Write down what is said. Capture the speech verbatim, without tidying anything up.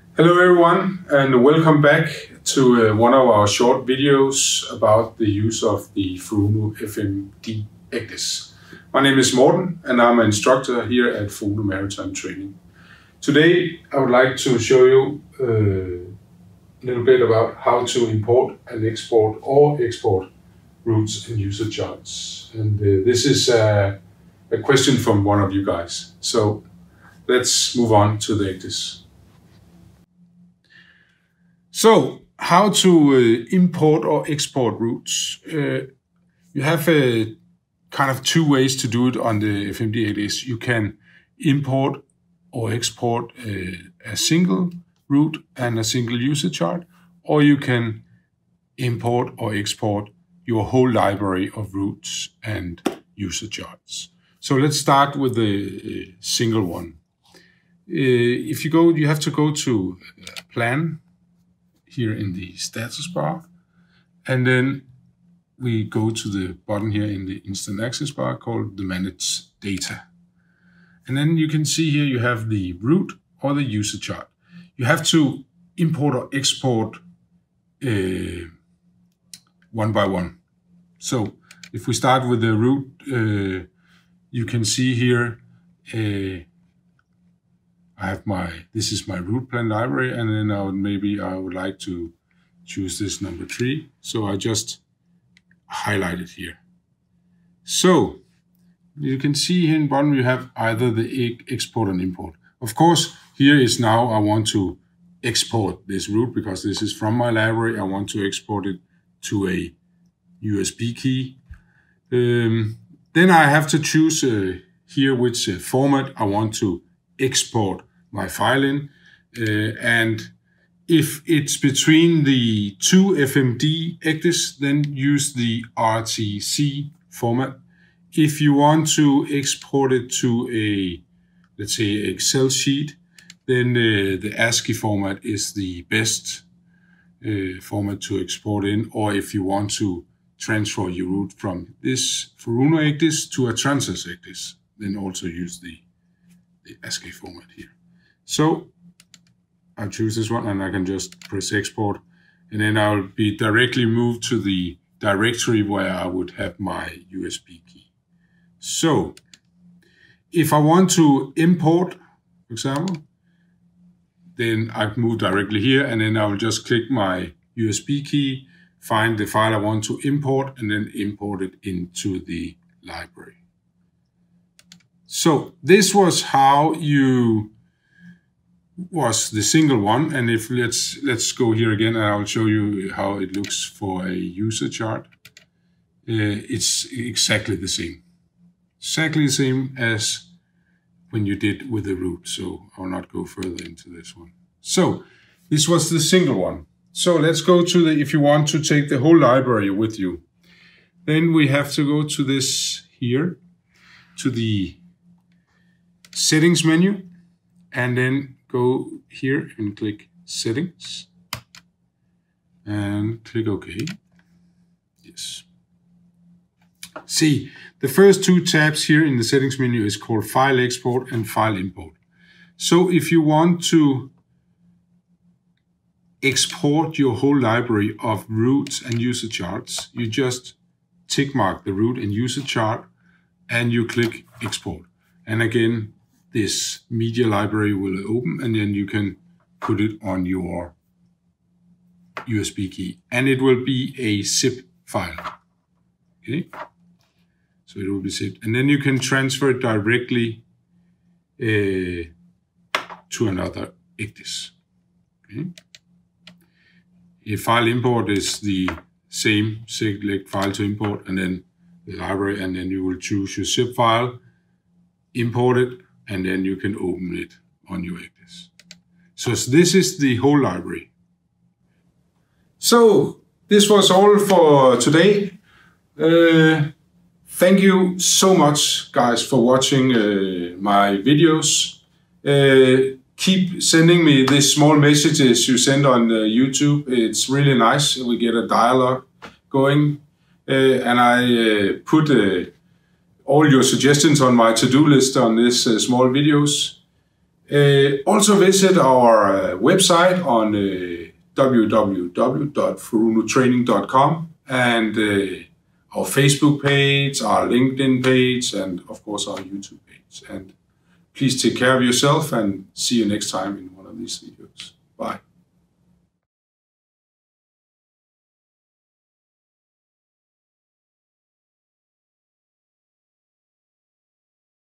Hello everyone, and welcome back to uh, one of our short videos about the use of the Furuno F M D ECDIS. My name is Morten and I'm an instructor here at Furuno Maritime Training. Today I would like to show you uh, a little bit about how to import and export or export routes and user charts. And uh, this is uh, a question from one of you guys. So let's move on to the ECDIS. So, how to uh, import or export routes? Uh, you have uh, kind of two ways to do it on the F M D ECDIS. You can import or export uh, a single route and a single user chart, or you can import or export your whole library of routes and user charts. So let's start with the uh, single one. Uh, if you go, you have to go to uh, Plan here in the status bar, and then we go to the button here in the instant access bar called the Manage Data. And then you can see here you have the route or the user chart. You have to import or export uh, one by one. So if we start with the route, uh, you can see here uh, I have my, this is my route plan library, and then I would, maybe I would like to choose this number three. So I just highlight it here. So you can see here in bottom you have either the export and import. Of course, here is now I want to export this route because this is from my library. I want to export it to a U S B key. Um, then I have to choose uh, here which uh, format I want to export my file in, uh, and if it's between the two F M D ECDIS, then use the R T C format. If you want to export it to a, let's say, Excel sheet, then uh, the ASCII format is the best uh, format to export in, or if you want to transfer your route from this Furuno ECDIS to a Transys ECDIS, then also use the the ASCII format here. So I'll choose this one and I can just press export, and then I'll be directly moved to the directory where I would have my U S B key. So if I want to import, for example, then I move directly here, and then I will just click my U S B key, find the file I want to import, and then import it into the library. So this was how you was the single one, and if let's let's go here again, and I'll show you how it looks for a user chart. Uh, it's exactly the same, exactly the same as when you did with the route. So I'll not go further into this one. So this was the single one. So let's go to the, if you want to take the whole library with you, then we have to go to this here, to the settings menu, and then go here and click settings and click OK. Yes. See, the first two tabs here in the settings menu is called file export and file import. So if you want to export your whole library of routes and user charts, you just tick mark the route and user chart and you click export. And again, this media library will open, and then you can put it on your U S B key, and it will be a zip file. Okay, so it will be zipped, and then you can transfer it directly uh, to another ECDIS. Okay, a file import is the same. Select file to import, and then the library, and then you will choose your zip file, import it, and then you can open it on your ECDIS. So this is the whole library. So this was all for today. Uh, thank you so much, guys, for watching uh, my videos. Uh, keep sending me these small messages you send on uh, YouTube. It's really nice. We get a dialogue going, uh, and I uh, put uh, all your suggestions on my to-do list on these uh, small videos. Uh, also visit our uh, website on uh, w w w dot furuno training dot com and uh, our Facebook page, our LinkedIn page, and of course our YouTube page. And please take care of yourself and see you next time in one of these videos. Bye.